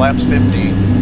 flaps 15.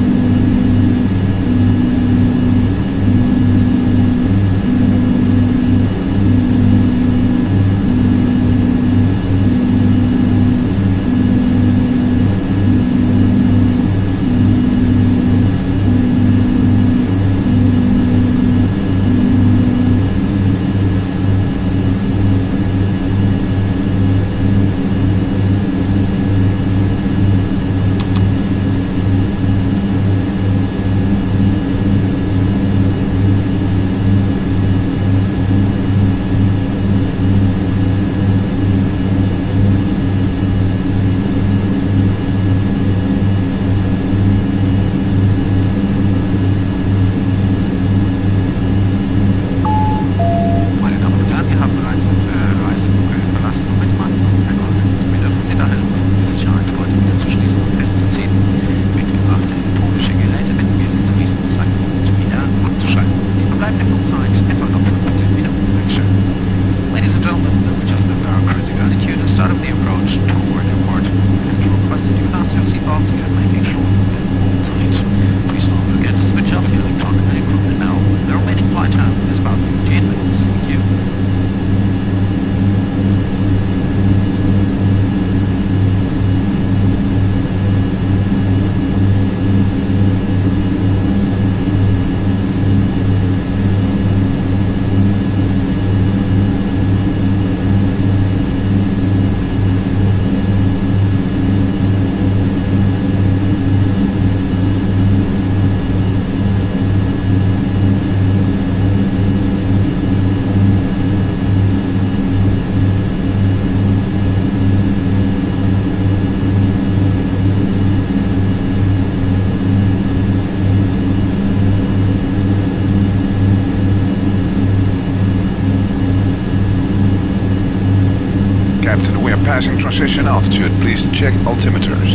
Captain, we are passing transition altitude. Please check altimeters.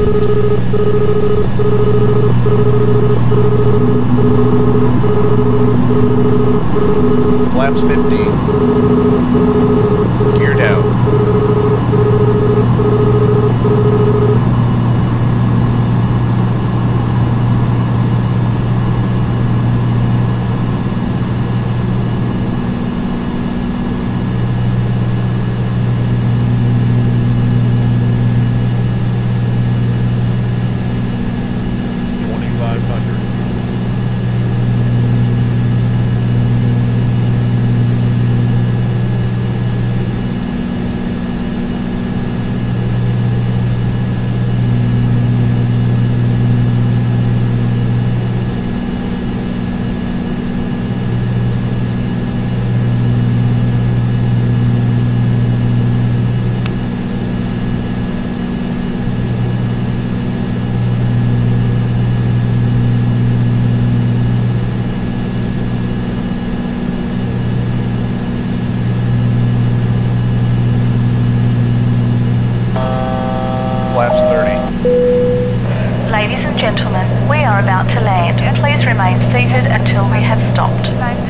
Flaps 15. Gear down. Ladies and gentlemen, we are about to land. Please remain seated until we have stopped.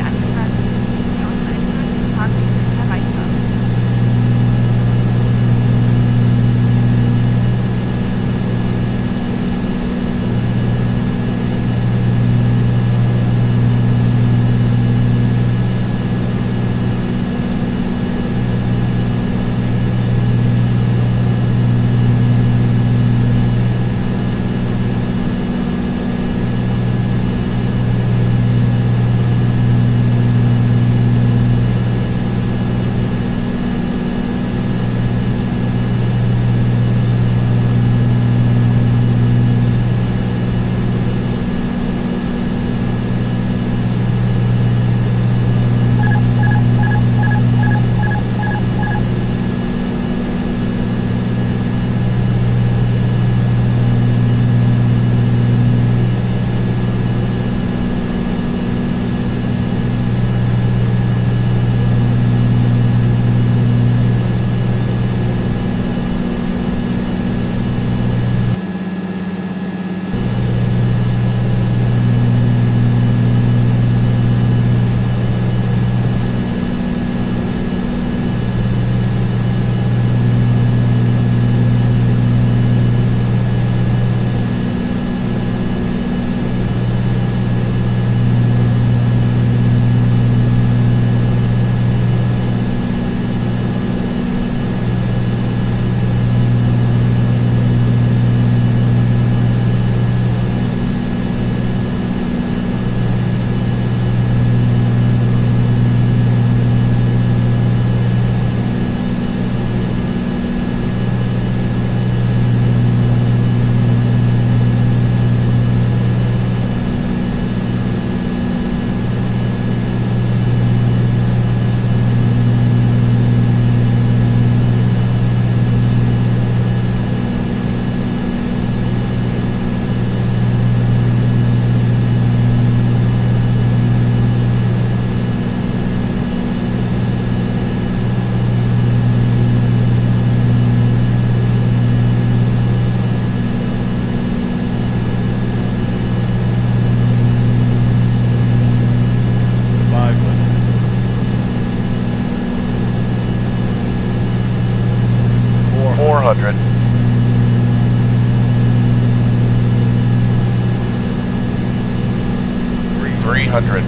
$300.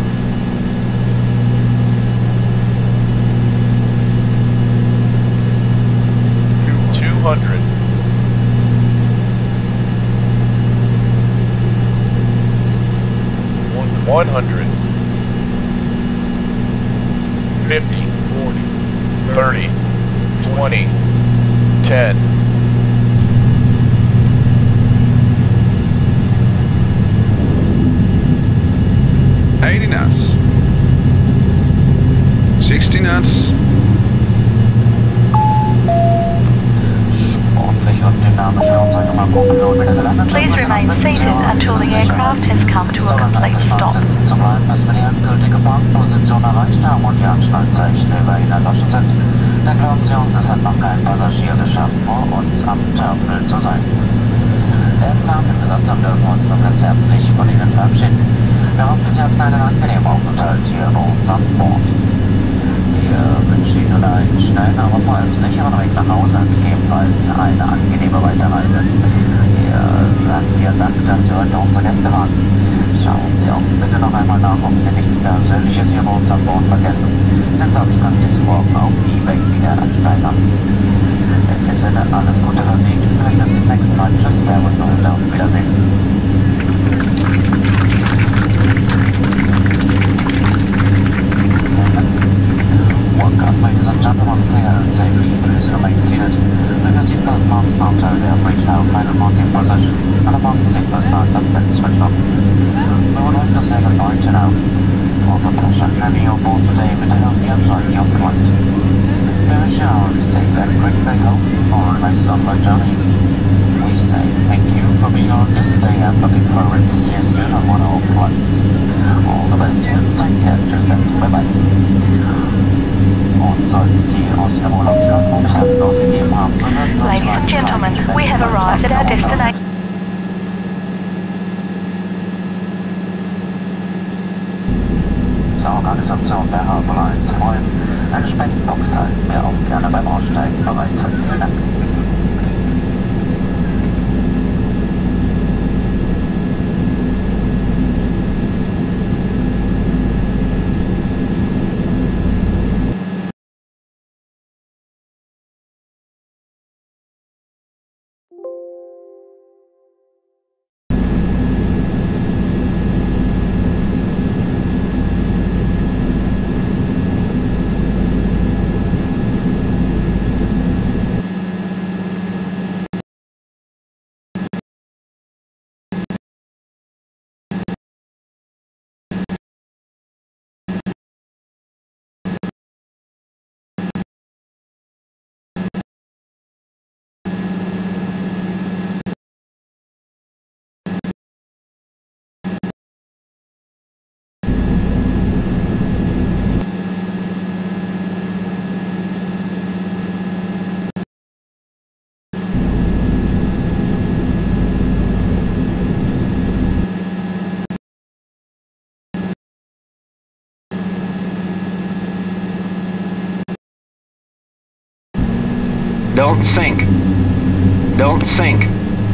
$200. $100. 50, 40, 30, 20, 10. Knots. 60 knots. Please remain seated until the aircraft has come to a complete stop. Zu bleiben, bis wir die endgültige Parkposition erreicht haben und die Anschnallzeichen über Ihnen erloschen sind. Dann glauben Sie uns, es hat noch kein Passagier geschafft, vor uns am Terminal zu sein. Der entfernten Besatzung dürfen uns nun ganz herzlich von Ihnen verabschieden. Wir hoffen, Sie hatten einen angenehmen Aufenthalt hier bei uns an Bord. Wir wünschen Ihnen nun einen schnellen, aber vor allem sicheren Weg nach Hause und gegebenenfalls eine angenehme Weiterreise. Wir sagen vielen Dank, dass Sie heute unsere Gäste waren. Schauen Sie auch bitte noch einmal nach, ob Sie nichts Persönliches hier bei uns an Bord vergessen, denn sonst können Sie es morgen auf eBay wieder ersteigern. In dem Sinne, alles Gute für Sie, vielleicht bis zum nächsten Mal. Tschüss, Servus und auf Wiedersehen. Welcome, ladies and gentlemen, clear and safely, please remain seated. Bring your seatbelt fastened until we have reached our final parking position, and the fasten seatbelt sign has been switched off. We would like to say goodbye to now. It was a pleasure having you aboard today. We hope you enjoyed your flight. We wish you all a safe and quick way home or a nice summer journey. We say thank you for being on this day and looking forward to see you soon on one of our flights. All the best to you. Take care. Cheers and bye-bye. Ladies and gentlemen, we have arrived at our destination. Zur Organisation der Harbour Lines freuen. Eine Spendenbox halten wir auch gerne beim Aussteigen bereit. Vielen Dank. Don't sink. Don't sink.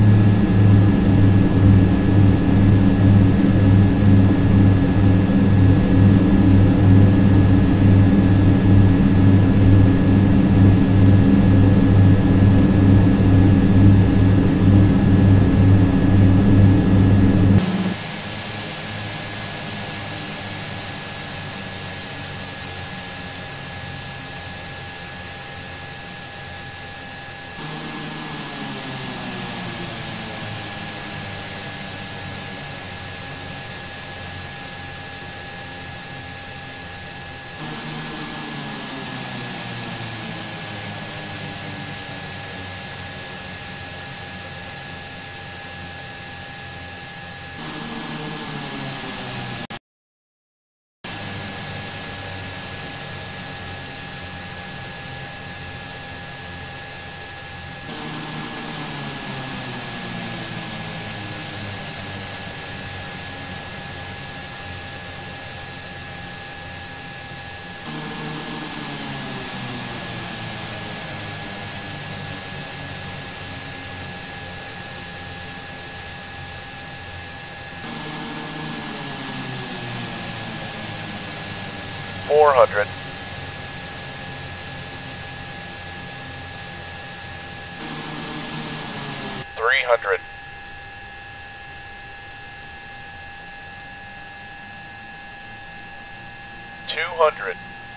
$400. $300. $200.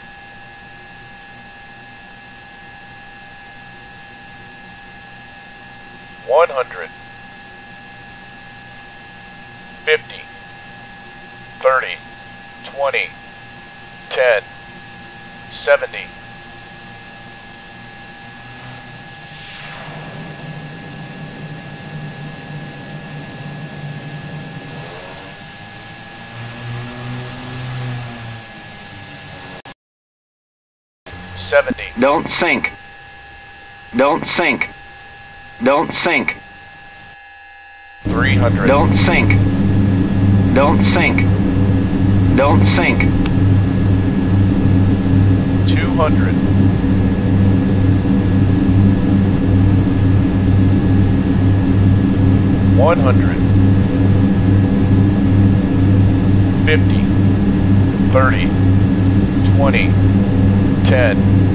$100. $50. $30. $20. 10, 70. Don't sink. Don't sink. Don't sink. 300. Don't sink. Don't sink. Don't sink. 200. 100. 50. 30. 20. 10.